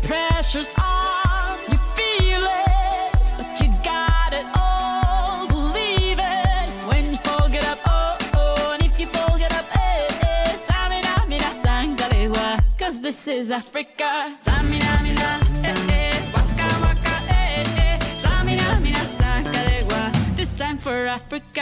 pressure's on, you feel it, but you got it all, believe it. When you fold it up, oh, oh, and if you fold it up, eh, eh, Samina, mina, sangalewa, cause this is Africa. Samina, mina, eh, eh, waka, waka, eh, eh, Samina, mina, sangalewa, this time for Africa.